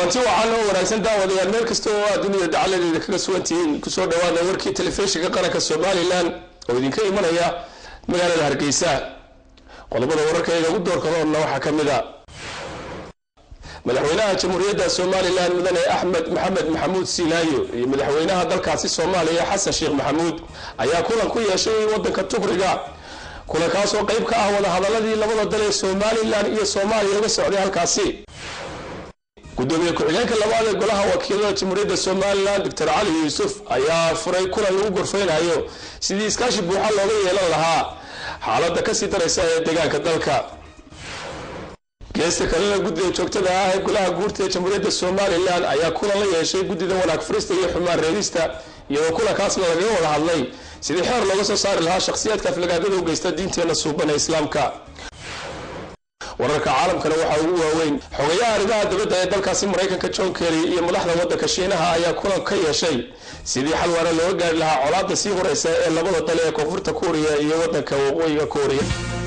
kulanti waxaan oo wanaagsan daawadayaal meel kasta oo aad dunida dacaladeeda kaga sugantihiin ku soo dhawaada warkii telefishinka qaranka Soomaaliland oo idinka imanaya magaalada Hargeysa. qodobada wararkayga ugu doorkadona waxa kamid ah madaxweynaha Jamhuuriyadda Soomaaliland mudane Axmed Maxamed Maxamuud Silaayo iyo madaxweynaha dalkaasi Soomaaliya Xasan Sheekh Maxamuud ayaa kulan ku yeeshay wadanka Tuqriga kulankaas oo qayb ka ah wada hadaladii labada dal ee Soomaaliland iyo Soomaaliya uga socday halkaasi. gudoomiye ku-xigeenka labaad ee golaha wakiilada Jamhuuriyadda Soomaaliland Dr. Ali Yuusuf ayaa furay kulan lagu gorfeynayo sidii iskaashi buuxa looga yeelan lahaa xaaladda ka sii daraysa ee deegaanka dalka. geesta kale guddiga joogtada ah ee golaha guurta ee Jamhuuriyadda Soomaaliland ayaa kulan la yeeshay guddida wanaag fariista iyo xumaan reebista iyadoo kulankaasna laga wada hadlay sidii xeer looga soo saari lahaa shakhsiyaadka aflagaadada u geysta diinteena suuban ee Islaamka. wararka caalamkana waxa ugu waaweyn xogayaha arrimaha dibadda ee dalkaasi Mareykanka John Kerry iyo madaxda waddanka Shiinaha ayaa kulan ka yeeshay sidii xal waara looga gaari lahaa colaadda sii horeysa ee labada dal ee Koonfurta Kooriya iyo waddanka Waqooyiga Kooriya.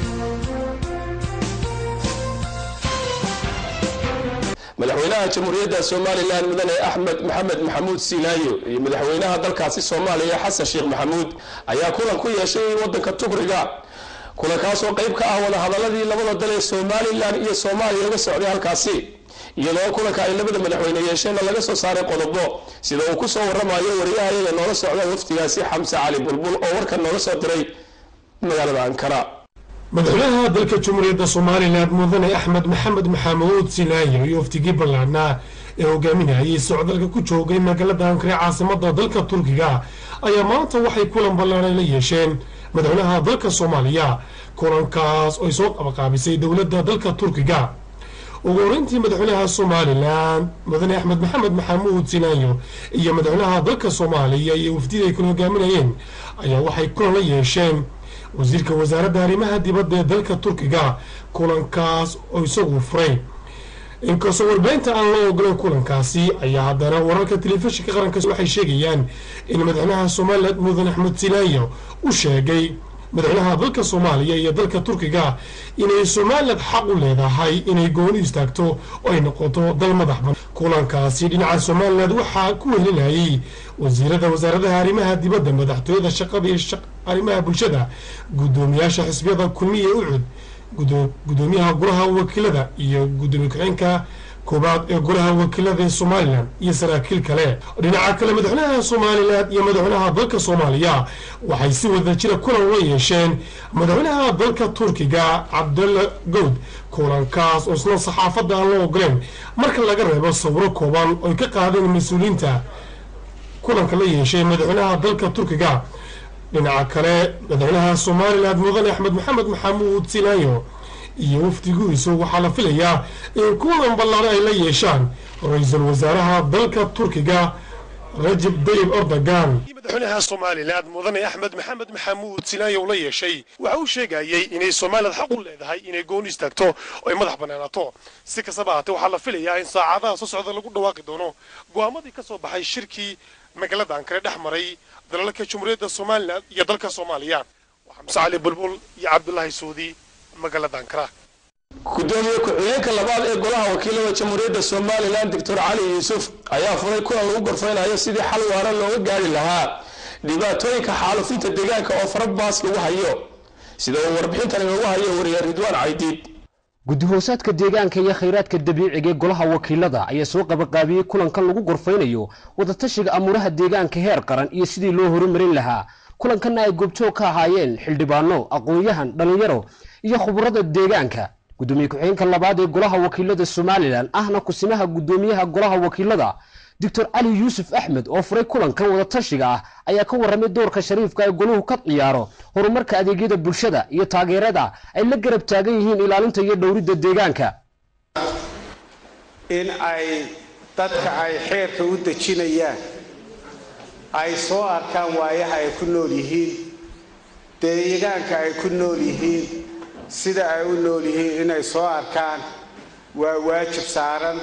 madaxweynaha Jamhuuriyadda Soomaaliland mudane Axmed Maxamed Maxamuud Silaayo iyo madaxweynaha dalkaasi Soomaaliya Xasan Sheekh Maxamuud ayaa kulan ku yeeshay wadanka Tuqriga kulankaas oo qayb ka ah wada hadaladii labada dal ee Soomaaliland iyo Soomaaliya uga socday halkaasi iyadoo kulanka ay labada madaxweyne yeesheen laga soo saaray qodobo sida uu ku soo waramayo wariyaha noola socda waftigaasi Xamse Cali Bulbul oo warkan noola soo diray magaalada Ankara. madaxweynaha dalka Jamhuuriyadda Soomaaliland mudane Axmed Maxamed Maxamuud Silaayo iyo waftigii ballaadhnaa ee hogaaminayay socdaalka ku joogay magaalada Ankara caasimadda dalka Turkiga ayaa maanta waxay kulan ballaadhan la yeesheen madaxweynaha dalka Soomaaliya kulankaas oo soo qabqaabisay dawladda dalka Turkiga. ugu horeyntii madaxweynaha Soomaaliland mudane Axmed Maxamed Maxamuud Silaayo iyo madaxweynaha dalka Soomaaliya iyo wafdiga ay kula hogaaminayeen ayaa waxay kulan la yeesheen wasiirka wasaaradda arrimaha dibadda ee dalka Turkiga kulankaas oo isagu furay. inkastoo warbaahinta aan loo ogolan kulankaasi ayaa haddana wararka telefishinka qaranka waxay sheegayaan in madaxweynaha Soomaaliland mudane Axmed Silaayo uu sheegay madaxweynaha dalka Soomaaliya iyo dalka Turkiga inay Soomaaliland xaq u leedahay inay gooni istaagto oo ay noqoto dal madax bannaan. kulankaasi dhinaca Soomaaliland waxaa ku welinayay wasiirada wasaaradaha arrimaha dibadda madaxtooyada shaqada iyo arrimaha bulshada gudoomiyaasha xisbiyada kulmiye ucud gudoomiyaha golaha wakiilada iyo gudoomiye ku-xigeenka koobaad ee golaha wakiilada ee Soomaaliland iyo saraakiil kale. dhinaca kale madaxweynaha Soomaaliland iyo madaxweynaha dalka Soomaaliya waxay si wada jira kulan la yeesheen madaxweynaha dalka Turkiga Abdullah Gül kulankaas oo isla saxaafadda aan loo ogoleen marka laga reebo sawiro kooban oo ka qaadeen mas'uuliyiinta kulanka la yeeshay madaxweynaha dalka Turkiga. dhinaca kale madaxweynaha Soomaaliland mudane Axmed Maxamed Maxamuud Silaayo iyo wafdigiisu waxaa la filayaa in kulan ballaaran ay la yeeshaan ra'iisul wasaaraha dalka Turkiga Recep Tayyip Erdogan. madaxweynaha Soomaaliland mudane Axmed Maxamed Maxamuud Silaayo la yeeshay waxa uu sheegayay inay Soomaaliland xaq u leedahay inay gooni istaagto oo ay madax bannaanaato. si kastaba haatee waxaa la filayaa in saacadaha soo socda lagu dhawaaqi doono go'aamadii ka soo baxay shirkii magaalada Ankara dhex maray dalalka Jamhuuriyadda Soomaaliland iyo dalka Soomaaliya. Xamse Cali Bulbul iyo Cabdullaahi Suudi magaalada Ankara. gudoomiye ku-xigeenka labaad ee golaha wakiilada Jamhuuriyadda Soomaaliland Dr. Ali Yuusuf ayaa furay kulan lagu gorfeynayo sidii xal waara looga gaari lahaa dhibaatooyinka xaalufinta deegaanka oo farabaas lagu hayo sida uu warbixintan ugu hayo wariye Ridwaan Caydiid. guddi-hoosaadka deegaanka iyo khayraadka dabiiciga ee golaha wakiilada ayaa soo qabaqaabiyay kulankan lagu gorfeynayo wadatashiga amuuraha deegaanka heer qaran iyo sidii loo horumarin lahaa. kulankan ay goobjoog ka ahaayeen xildhibaano aqoon-yahan dhalinyaro iyo khubarada deegaanka. gudoomiye ku-xigeenka labaad ee golaha wakiilada Soomaaliland ahna kusimaha gudoomiyaha golaha wakiilada Dr. Ali Yuusuf Axmed oo furay kulankan wadatashiga ah ayaa ka warramay doorka shariifka ee goluhu ka ciyaaro horumarka adeegyada bulshada iyo taageerada ay la garab taagan yihiin ilaalinta iyo dhowridda deegaanka. in ay dadka ay xeerka u dejinayaan ay soo arkaan waayaha ay ku nool yihiin deegaanka ay ku nool yihiin sida ay u nool yihiin inay soo arkaan waa waajib saaran.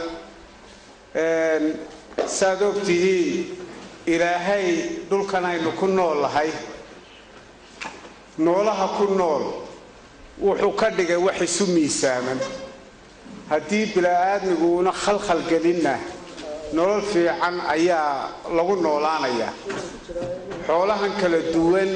saad ogtihiin ilaahay dhulkan aynu ku noolahay noolaha ku nool wuxuu ka dhigay wax isu miisaaman haddii bilaa aadmigu una khalkhal gelinna nolol fiican ayaa lagu noolaanayaa xoolahan kala duwan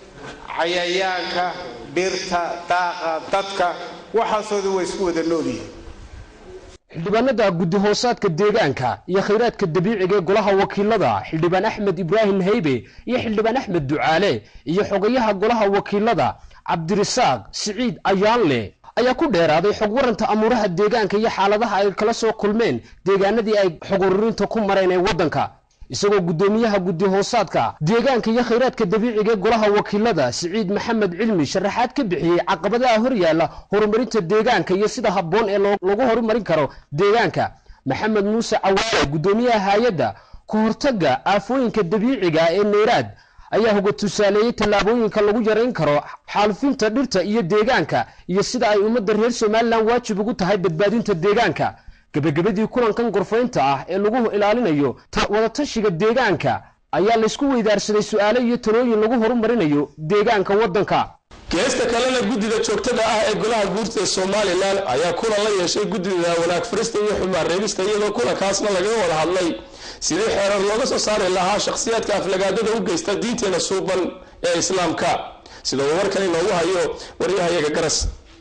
cayayaanka birta daaqa dadka waxaasoodu way isku wada nool yihiin xildhibaanada guddi hoosaadka deegaanka iyo khayraadka dabiiciga ee golaha wakiilada xildhibaan Axmed Ibraahim Haybe iyo xildhibaan Axmed Ducaale iyo xogayaha golaha wakiilada Cabdirasaaq Siciid Ayaanle ayaa ku dheeraaday xog waranta amuuraha deegaanka iyo xaaladaha ay kala soo kulmeen deegaanadii ay xog ururinta ku mareen ee wadanka isagoo gudoomiyaha guddi hoosaadka deegaanka iyo khayraadka dabiiciga ee golaha wakiilada Siciid Maxamed Cilmi sharaxaad ka bixiyay caqabadaha hor yaala horumarinta deegaanka iyo sida habboon ee lagu horumarin karo deegaanka Maxamed Muuse Cawaale gudoomiyaha hay'adda ku hortagga aafooyinka dabiiciga ee Neeraad ayaa uga tusaaleeyay tallaabooyinka lagu yareyn karo xaalufinta dhirta iyo deegaanka iyo sida ay ummadda reer Soomaaliland waajib ugu tahay badbaadinta deegaanka gabagabadii kulankan gorfaynta ah ee lagu ilaalinayo wada tashiga deegaanka ayaa la isku weydaarsaday su'aalo iyo talooyin lagu horumarinayo deegaanka wadanka geesta kalena guddida joogtada ah ee golaha guurta ee Soomaaliland ayaa kulan la yeeshay guddida wanaag farista iyo xumaan reebista iyadoo kulankaasna laga wada hadlay sidii xeerar looga soo saari lahaa shakhsiyaadka aflagaadada u geysta diinteena suuban ee islaamka sida warkan inoogu hayo wariyahayaga garas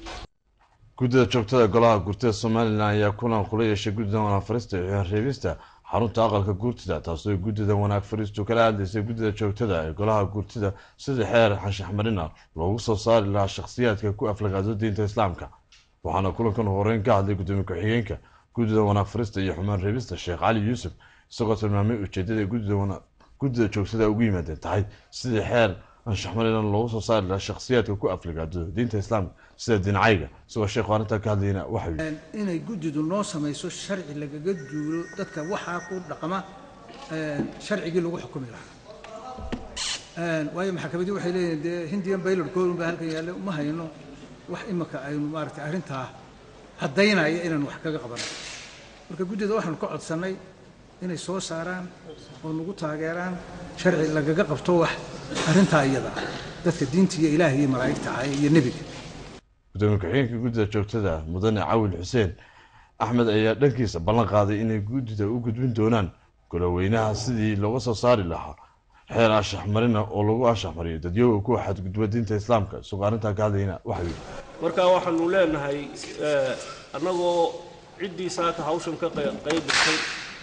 guddida joogtada golaha guurta Soomaaliland ayaa kulan kula yeeshay guddida wanaag farista iyo reebista xarunta aqalka guurtida taasoo guddida wanaag faristu kala hadlaysay guddida joogtada ee golaha guurtida sidii xeer xanshax marina loogu soo saari lahaa shakhsiyaadka ku aflagaadada diinta islaamka waxaana kulankan horeyn ka hadlay gudoomiye ku-xigeenka guddida wanaag farista iyo xumaan reebista Sheekh Cali Yuusuf isagoo tilmaamay ujeedada guddida joogtada ugu yimaadeen tahay sidii xeer anshax marina loogu soo saari lahaa shakhsiyaadka ku aflagaadada diinta islaamka sida diinacayga isagoo sheekhu arrintaa ka hadlayna waxa inay guddidu noo samayso sharci lagaga duulo dadka waxaa ku dhaqama sharcigii lagu xukumi lahaa waayo maxkamadii waxay leeyihiin dee hindiyan baylor koolun baa halkan yaalla uma hayno wax imaka aynu maaragtay arrintaa caddaynaya inaan wax kaga qabano marka guddida waxaanu ka codsannay inay soo saaraan oo nagu taageeraan sharci lagaga qabto wax arrintaa iyada dadka diinta iyo ilaahay iyo malaa'igta ah iyo nebiga gudoomiye ku-xigeenka guddida joogtada mudane Cawil Xuseen Axmed ayaa dhankiisa ballan qaaday inay guddida u gudbin doonaan goloweynaha sidii looga soo saari lahaa xeer anshax marina oo lagu anshax mariyo dadyoga ku xadgudba diinta islaamka isagoo arrintaa ka hadlayna waxa marka waxaanu leenahay annagoo ciddii saaka hawshan ka qaybisay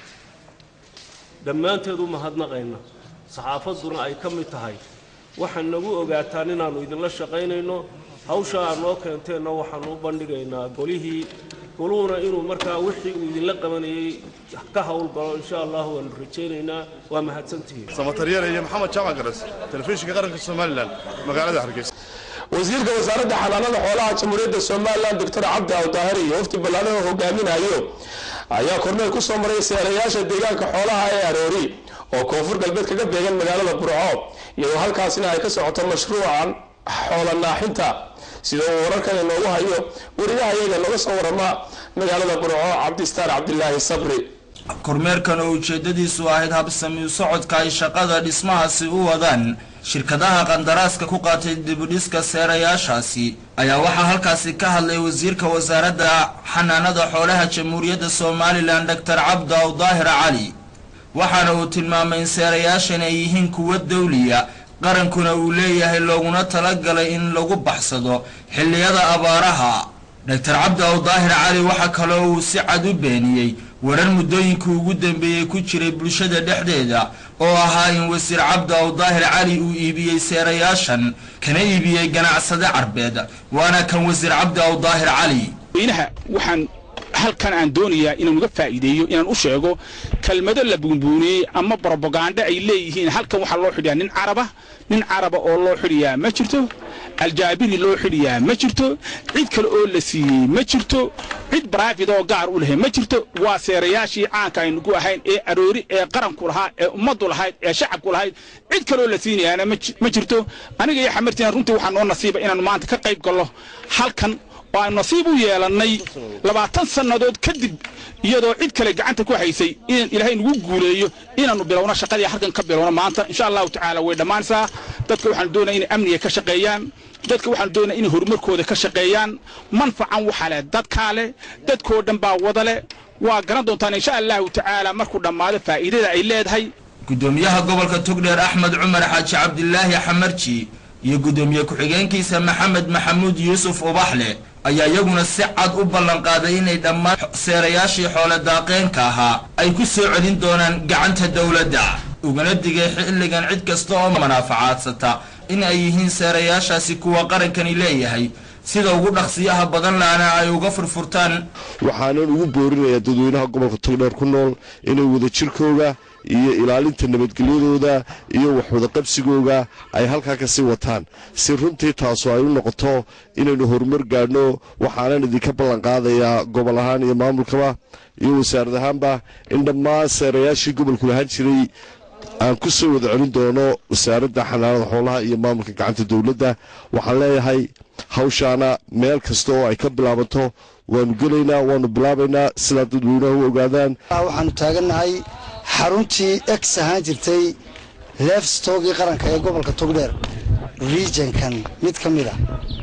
dhammaanteedu mahadnaqayna saxaafaduna ay ka mid tahay waxaan nagu ogaataan inaannu idinla shaqaynayno hawsha aad noo keenteenna waxaanu u bandhigaynaa goluhuna inuu markaa wixii uu idinla qabanayay ka howlgalo insha allah waanu rajaynaynaa waa mahadsantihiin samatariyada iyo maxamed jaamac garas telefishinka qaranka Soomaaliland magaalada Hargeysa wasiirka wasaaradda xanaanada xoolaha jamhuuriyadda Soomaaliland Dr. Cabdi Awdaahir iyo wafdi ballaaran oo hogaaminayo ayaa kormeer ku soo maray seerayaasha deegaanka xoolaha ee Aroori oo koonfur galbeed kaga beegan magaalada Burco iyadoo halkaasina ay ka socoto mashruucan xoolo naaxinta sida wararkan inoogu hayo wariyahayaga laga soo warama magaalada Burco Cabdistaar Cabdilaahi Sabri kormeerkan oo ujeedadiisu ahayd habsami socodka ay shaqada dhismahaasi u wadaan shirkadaha qandaraaska ku qaatay dibudhiska seerayaashaasi ayaa waxaa halkaasi ka hadlay wasiirka wasaaradda xanaanada xoolaha jamhuuriyadda Soomaaliland Dr. Cabdi Awdaahir Cali waxaana uu tilmaamay in seerayaashan ay yihiin kuwa dawliya qarankuna uu leeyahay looguna talagalay in lagu baxsado xilliyada abaaraha Dr. Cabdi Awdaahir Cali waxa kale oo uu si cad u beeniyay warar muddooyinka ugu dambeeyay ku jiray bulshada dhexdeeda oo ahaa in wasiir Cabdi Awdaahir Cali uu iibiyay seerayaashan kana iibiyay ganacsade Carbeed waana kan wasiir Cabdi Awdaahir Cali waxaan halkan aan doonayaa inaan uga faa'iideeyo inaan u sheego kelmado la buunbuuniyay ama propaganda ay leeyihiin halkan waxa loo xidhiyaa nin caraba oo loo xidhiyaa ma jirto aljaabiri loo xidhiyaa ma jirto cid kale oo la siiyey ma jirto cid private oo gaar u leh ma jirto waa seerayaashii caanka aynu ku ahayn ee Aroori ee qaranku lahaa ee ummaddu lahayd ee shacabku lahayd cid kale oo la siinayaana ma jirto aniga iyo xamartiin runtii waxaan oo nasiiba inaan maanta ka qayb galno halkan oo aan nasiib u yeelannay 20 sannadood kadib iyadoo cid kale gacanta ku haysay in ilaahay nagu guuleeyo inaanu bilowno shaqadii halkan ka bilowno maanta insha Allah ta'ala way dhamaanaysaa dadka waxaan doonayaa in amniga ka shaqeeyaan dadka waxaan doonayaa in horumarkooda ka shaqeeyaan manfacan waxa leh dadka leh dadkoo dhan baa wada leh waa garan doontaan insha Allah ta'ala markuu dhamaado faa'iidada ay leedahay gudoomiyaha gobolka Togdheer Axmed Cumar Xaaji Cabdillaahi Xamarji iyo gudoomiye ku-xigeenkiisa Maxamed Maxamuud Yuusuf Ubaxle ayaa iyaguna si cad u ballan qaaday inay dhammaan seerayaashii xoolo daaqeenka ahaa ay ku soo celin doonaan gacanta dawladda ugana digay xilligan cid kasta oo manaafacadsata in ay yihiin seerayaashaasi kuwa qarankani leeyahay sida ugu dhaqsiyaha badan laana ay uga furfurtaan waxaanan ugu boorinayaa dadweynaha gobolka Togdheer ku nool inay wada jirkooga iyo ilaalinta nabadgelyadooda iyo wax wada qabsigooga ay halka ka sii wataan si runtii taas ay u noqoto inaynu horumar gaadhno waxaanan idinka ballan qaadayaa gobol ahaan iyo maamulkaba iyo wasaaradda ahaanba in dhammaan seerayaashii gobolku lahaan jiray aan ku soo wada celin doono wasaaradda xanaanada xoolaha iyo maamulka gacanta dawladda waxaan leeyahay hawshaana meel kasta oo ay ka bilaabato waanu gelaynaa waanu bilaabaynaa sidaa dadweynaha u ogaadaan waxaanu taagannahay xaruntii ex ahaan jirtay leefstoogii qaranka ee gobolka Togdheer regionkan mid ka mid ah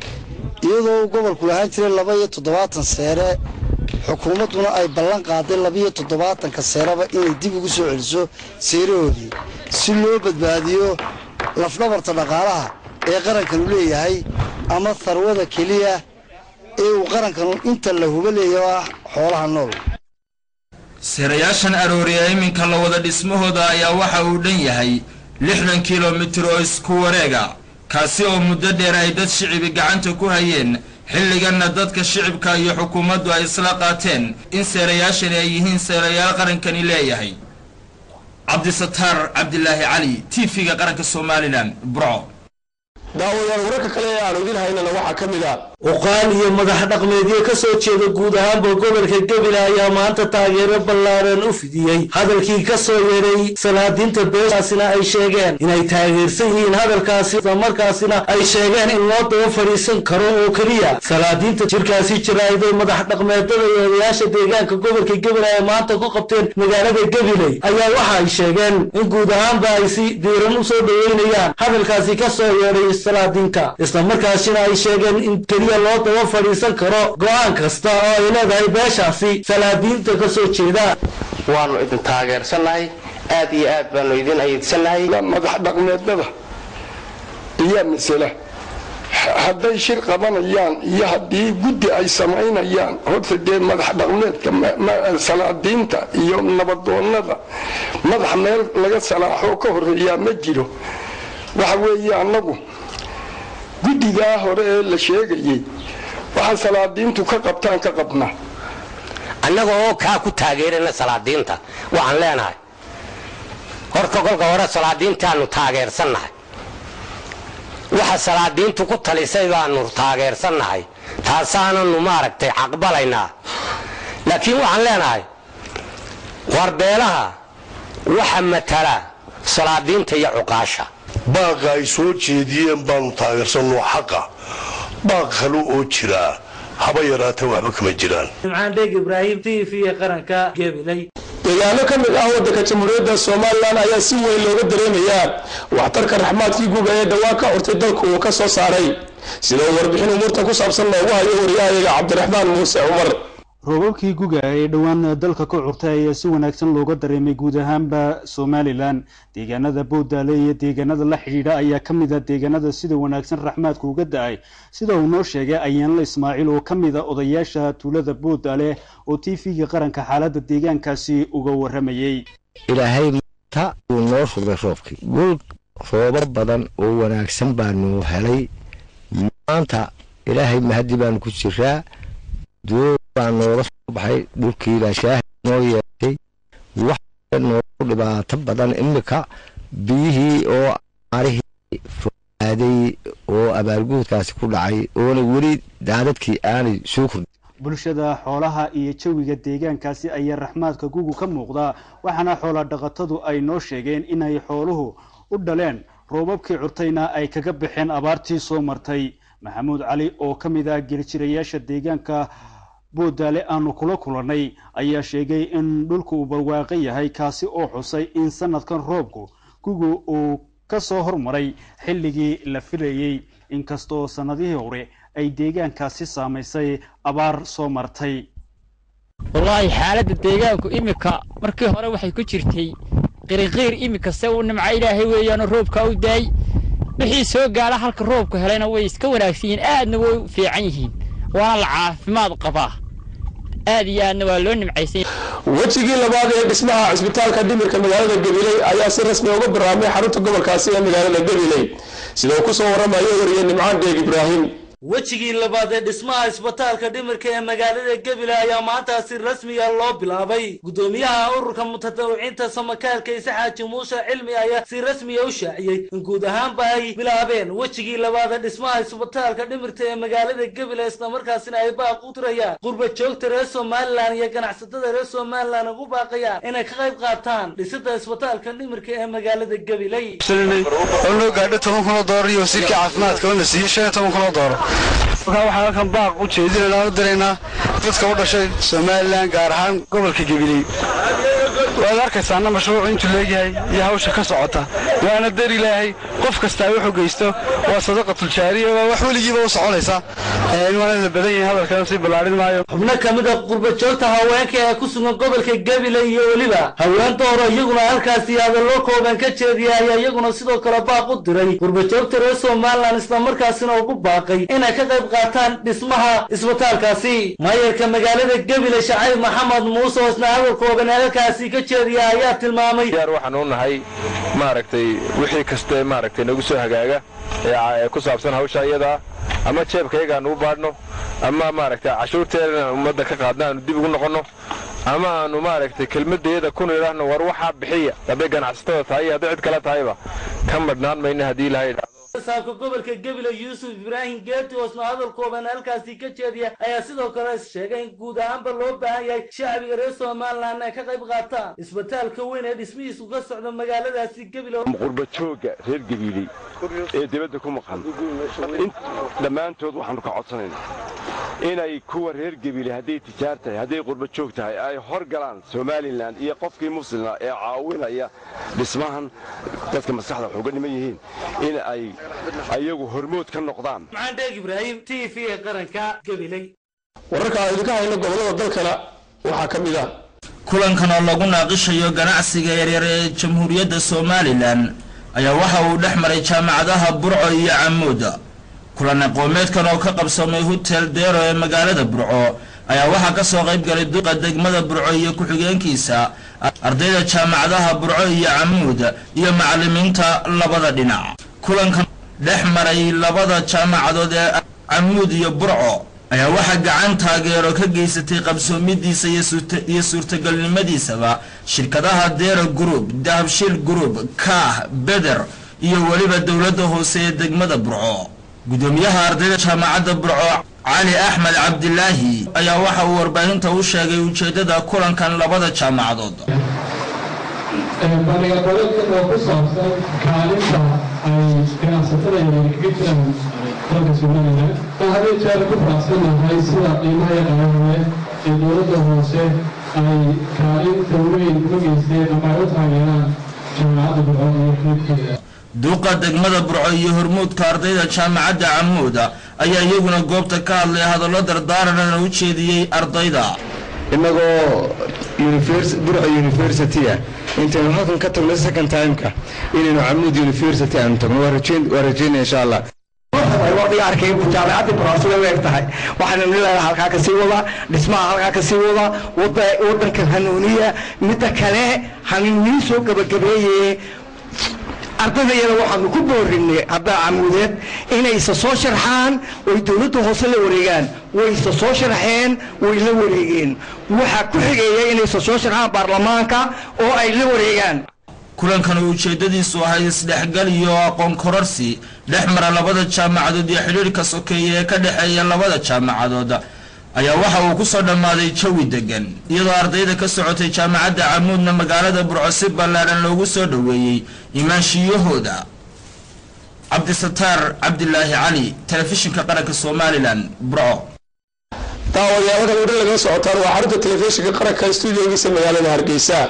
iyadoo gobolku lahaan jiray 27 seere xukuumaduna ay ballan qaaday 27 seeraba inay dib ugu soo celiso seerahoodii si loo badbaadiyo lafdhabarta dhaqaalaha ee qarankan u leeyahay ama tharwada kaliya ee uu qarankan inta la hubo leeyahay xoolaha nool seerayaashan arooriya iminka la wada dhismahooda ayaa waxa uu dhan yahay 60 kilomitir oo isku wareega kaasi oo muddo dheer ay dad shicibi gacanta ku hayeen xilliganna dadka shicibka iyo xukuumaddu ay isla qaateen in seerayaashani ay yihiin seerayaal qarankani leeyahay Cabdisattaar Cabdillaahi Cali TV-ga qaranka Soomaaliland Burco daawadaan wararka kale ee aan idin haynana waxaa ka mid ah uqaal iyo madax dhaqmeedyo ka soo jeeda guud ahaanba gobolka Gabilaa ayaa maanta taageero ballaaran u fidiyay hadalkii ka soo yeeray salaadiinta beeshaasina ay sheegeen inay taageersan yihiin hadalkaasi markaasina ay sheegeen in loo daba fadhiisan karo oo kaliya salaadiinta jirkaasi jiraaday madax dhaqmeedada iyo odayaasha deegaanka gobolka Gabilaa ee maanta ku qabteen magaalada Gabiley ayaa waxa ay sheegeen in guud ahaanba ay si diiran u soo dhaweynayaan hadalkaasi ka soo yeeray salaadiinta isla markaasina ay sheegeen in kaliya loo daba fadhiisan karo go'aan kasta oo ay leedahay beeshaasi salaadiinta ka soo jeeda waanu idin taageersanahay aad iyo aad baanu idin ayeedsanahay madax dhaqmeedada iyo misala hadday shir qabanayaan iyo haddii guddi ay samaynayaan horta dee madax dhaqmeedka salaadiinta iyo nabadoonnada madax meel laga salaaxoo ka horreeyaa ma jiro waxa weeye annagu guddigaa hore ee la sheegayay waxa salaadiintu ka qabtaan ka qabna annaga oo kaa ku taageerana salaadiinta waxaan leenahay horta kolka hore salaadiintaanu taageersannahay waxa salaadiintu ku talisay baanu taageersannahay taasaananu maaragtay aqbalaynaa laakiin waxaan leenahay warbeelaha waxa matala salaadiinta iyo cuqaasha baaqa ay soo jeediyeen baanu taageersanno xaqa baaq kale oo jira haba yaraata waxba kama jiraan Imcaan Dheeg Ibraahim TV qaranka Gabiley deegaano ka mid ah waddanka Jamhuuriyadda Soomaaliland ayaa si weyn looga dareemayaa waxtarka raxmaadkii guga ee dhawaan ka hortay dalku uu ka soo saaray sida warbixin umurta ku saabsan loogu hayo wariyaha Cabdiraxmaan Muuse Umar roobabkii guga ee dhawaan dalka ka curtay ayaa si wanaagsan looga dareemay guud ahaanba Soomaaliland deegaanada Boodale iyo deegaanada la xiriira ayaa kamid ah deegaanada sida wanaagsan raxmaadku uga da'ay sida uu noo sheegay Ayaanla Ismaaciil oo kamid ah odayaasha tuulada Boodale oo TV-ga qaranka xaaladda deegaankaasi uga waramayay ilaahay ta uu noo shubay roobkii gul roobo badan oo wanaagsan baanu helay maanta ilaahay mahadi baanu ku jiraa nooga soo baxay dhulkii la shaah noo yeeshay wax noo dhibaato badan imika biyihii oo arihii faaday oo abaalguudkaasi ku dhacay oo wali daadadkii aanay soo kordhin bulshada xoolaha iyo jawiga deegaankaasi ayaa raxmaadka gugu ka muuqda waxaana xoola dhaqatadu ay noo sheegeen inay xooluhu u dhaleen roobabkii curtayna ay kaga baxeen abaartii soo martay maxamuud cali oo ka mid ah geljirayaasha deegaanka boodaale aanu kula kulannay ayaa sheegay in dhulku uu barwaaqo yahay kaasi oo xusay in sanadkan roobku gugu uu ka soo hormaray xilligii la filayey inkastoo sannadihii hore ay deegaankaasi saamaysay abaar soo martay wallaahi xaaladda deegaanku imika markii hore waxay ku jirtay qiriqiir imika se uu nimca ilaahay weeyaanoo roobka u daay wixii soo gaala halka roobku helayna way iska wanaagsan yihiin aadna way u fiican yihiin waana la caafimaad qabaa aad iyo aadna waa loo nimcaysan wejigii labaad ee dhismaha cisbitaalka dhimirka magaalada gabiley ayaa si rasmi uga bilaabmay xarunta gobolkaasi ee magaalada gabiley sida uu ku soo waramayo wariye nimcaan deeg ibraahim wejigii labaad ee dhismaha isbitaalka dhimirka ee magaalada gabiley ayaa maanta si rasmiga loo bilaabay gudoomiyaha ururka mutatawiciinta samakaalka isa xaaji muuse cilmi ayaa si rasmiga u shaaciyey in guud ahaanba ay bilaabeen wejigii labaad ee dhismaha isbitaalka dhimirka ee magaalada gabiley islamarkaasina ay baaq u tirayaan qurba joogta reer somalilan iyo ganacsatada reer somalilan ugu baaqayaan inay ka qayb qaataan dhisida isbitaalka dhimirka ee magaalada gabiley loo gaadho 10 kun oo doolar iyo wasiirka caafimaadka oo la siiyay 15 kun oo doolar waxaan halkan baaq u jeedinaynaa u diraynaa dadka u dhashay Soomaaliland gaar ahaan gobolka Gabiley waad arkaysaa mashruuc intuu leeyahay iyo hawsha ka socota waana dar ilaahay qof kasta wuxuu geysto waa sadaqatul jaariya waa wax waligiiba u soconaysa waana badan yahay hadalkan si balaarin maayo xubno kamid ah qurba joogta haweenka ee ku sugan gobolka Gabiley iyo waliba haween dooro iyaguna halkaasi hadallo kooban ka jeediyay iyaguna sidoo kale baaq u diray qurba joogta reer Soomaaliland isla markaasina ugu baaqay inay ka qayb qaataan dhismaha isbitaalkaasi maayarka magaalada Gabiley Shacayb Maxamed Muuse oo isna hadal kooban halkaasi ka jeediyay ayaa tilmaamay waxaan u nahay maaragtay wixii kaste maaragtay nagu soo hagaaga ee ku saabsan hawsha iyada ama jeebkayga aanu baadhno ama maaragtay cashuurteena ummadda ka qaadnaanu dib ugu noqono ama aanu maaragtay kelmadeeda ku niraahno war waxa bixiya haday ganacsatada tahay haday cid kale tahayba ka madnaan mayna hadii ilaahay saabka gobolka Gabiley Yuusuf Ibrahim Geeti oo isna hadal kooban halkaasi ka jeediya ayaa sidoo kale sheegay in guud ahaanba loo baahan yahay shacbiga reer Soomaaliland ay ka qayb qaataan isbitaalka weyn ee dhismihiisu ka socdo magaaladaasi Gabiley qurba jooga reer Gabiley ee dibadda ku maqan dhammaantood waxaanu ka codsanaynaa inay kuwa reer Gabiley haday tijaartay haday qurba joog tahay ay horgalaan Soomaaliland iyo qofkii muslimna ee caawinaya dhismahan dadka maskaxda wax uga dhiman yihiin in ay ayagu hormood ka noqdaan maxaan deeg Ibraahim TV qaranka Gabiley wararka ay ka hayno gobolada dalkana waxa kamid ah kulankan oo lagu naaqishayo ganacsiga yaryar ee Jamhuuriyadda Soomaaliland ayaa waxa uu dhexmaray jaamacadaha Burco iyo Camuud kulan aqoomeedkan oo ka qabsamay hotel Deero ee magaalada Burco ayaa waxa ka soo qayb galay duqa degmada Burco iyo ku-xigeenkiisa ardayda jaamacadaha Burco iyo Camuud iyo macallimiinta labada dhinac kulankan dhexmaray labada jaamacadood ee Camuud iyo Burco ayaa waxa gacan taageero ka geysatay qabsoomidiisa iyo suurtagalnimadiisaba shirkadaha Deero Group, Dahabshiil Group, Kaah, Beder iyo waliba dawladda hoose ee degmada Burco gudoomiyaha ardayda jaamacadda Burco Cali Axmed Cabdilaahi ayaa waxa uu warbaahinta u sheegay ujeedada kulankan labada jaamacadood bariga gobolka oo ku saabsan kaalinta ay ganacsatada yaryar kaga jiraan dalka Soomaaliland hadii jeer ku faraxsanahay sida qiimaha yaqaanaya ee dowladda hoose ay kaalinta weyn uga geysteen ama ay u taageeraan jaamacadda Burco iyo xubinkeeda duqa degmada Burco iyo hormuudka ardayda jaamacadda Camuud ayaa iyaguna goobta ka hadlay hadallo dardaaran u jeediyay ardayda inagoo Burco University intaanu halkan ka tagno second time-ka inaynu Camuud University aanu tagno waa rajaynaa insha Allah wadiga arkay jaamacadda Burco way tahay waxaan leeyahay halka ka sii wada dhismaha halka ka sii wada wadanka hanuuniya mid kale hanuuniyo soo gabagabeeyay ardayda waxaanu ku boorinay hadda Camuudeed inay soo sharxaan oo dawladda hoose la wareegaan way soo sharxeen way la wareegeen waxa ku xigaya inay soo sharxaan baarlamaanka oo ay la wareegaan kulankan ujeedadiisu ahayd isdhexgal iyo aqoon kororsi dhexmara labada jaamacadood iyo xiriirka sokeeye ee ka dhaxeeya labada jaamacadood ayaa waxa uu ku soo dhamaaday jawi degan iyadoo ardayda ka socotay jaamacadda Camuudna magaalada Burco si ballaaran loogu soo dhaweeyay imaanshiyahooda cabdisataar cabdilaahi cali telefishinka qaranka somalilan burco daawadayaal halkan laga socotaan waa xarunta telefishinka qaranka stuudiogiisa magaalada hargeysa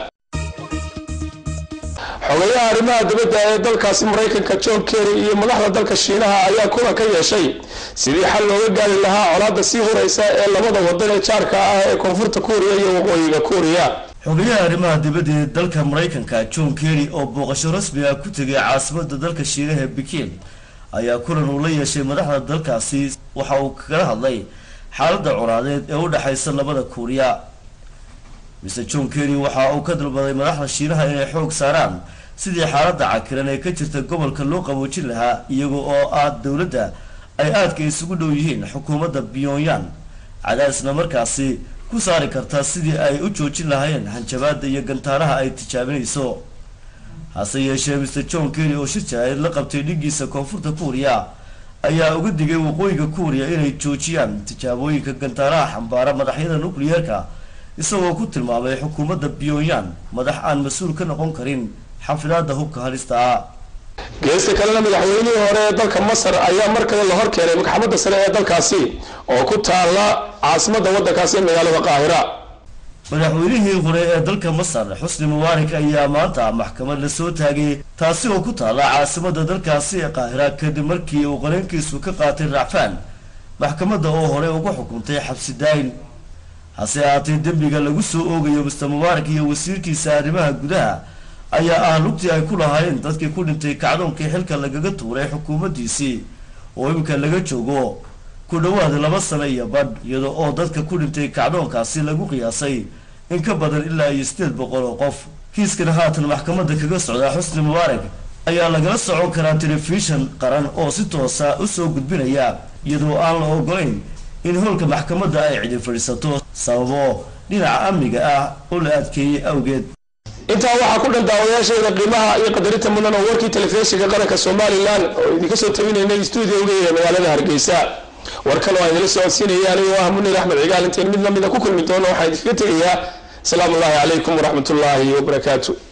xogayaha arrimaha dibadda ee dalkaasi maraykanka John Kerry iyo madaxda dalka Shiinaha ayaa kulan ka yeeshay sidii xal looga gaari lahaa colaadda sii horeysa ee labada wadan ee jaarka ah ee koonfurta Kooriya iyo waqooyiga Kooriya. xogayaha arrimaha dibadda ee dalka maraykanka John Kerry oo booqasho rasmi ah ku tagay caasimadda dalka Shiinaha ee Peking ayaa kulan uu la yeeshay madaxda dalkaasi waxa uu kaga hadlay xaaladda colaadeed ee u dhaxaysa labada Kooriya. Mr. John Kerry waxa uu ka dalbaday madaxda Shiinaha inay xoog saaraan sidii xaaladda cakiran ee ka jirta gobolka loo qaboojin lahaa iyaga oo dawladda ay aadka isugu dhow yihiin xukuumadda Pyongyang cadaasna markaasi ku saari karta sidii ay u joojin lahaayeen hanjabaadda iyo gantaaraha ay tijaabinayso. hase yeeshee Mr. John Kerry oo shirka la qabtay dhigiisa koonfurta Kooriya ayaa uga digay waqooyiga Kooriya inay joojiyaan tijaabooyinka gantaaraha xambaara madaxyada nukliyeerka isagoo ku tilmaamay xukuumadda Pyongyang madax aan mas'uul ka noqon karin xafidaadda hubka halista ah. geesta kalena madaxweynihii hore ee dalka Masar ayaa markale la hor keenay maxkamadda sare ee dalkaasi oo ku taala caasimadda waddankaasi ee magaalada Qaahira. madaxweynihii hore ee dalka Masar Hosni Mubarak ayaa maanta maxkamad la soo taagay taasi oo ku taala caasimadda dalkaasi ee Qaahira kadib markii uu qarankiisu ka qaatay racfaan maxkamadda oo hore ugu xukuntay xabsi daa'im. hase ahaatee dembiga lagu soo oogayo Mr. Mubarak iyo wasiirkiisa arrimaha gudaha ayaa lugtii ay ku lahaayeen dadkii ku dhintay kacdoonkii xilka lagaga tuuray xukuumaddiisii oo imika laga joogo ku dhawaad 2 sano iyo badh iyadoo oo dadka ku dhintay kacdoonkaasi lagu qiyaasay in ka badan ilaa 800 oo qof. kiiskana haatan maxkamadda kaga socda Hosni Mubarak ayaa lagala socon karaa telefishan qaran oo si toosa u soo gudbinaya iyadoo aan la ogolayn in howlka maxkamadda ay cidi fadhiisato sababo dhinaca amniga ah oo la adkeeyay awgeed. intaa waxaa ku dhan daawayaasheeda qiimaha iyo qadarinta mudan oo warkii telefishinka qaranka Somaliland oo idinka soo tabinaynay studio-ga ee magaalada Hargeysa. warkan waa idin soo siinayay aniga ah Munir Axmed Cigaal intaan mid lamida ku kulmi doono waxaan idinka tagayaa. Salaamu Alaykum wa rahmatullahi wa barakaatuh.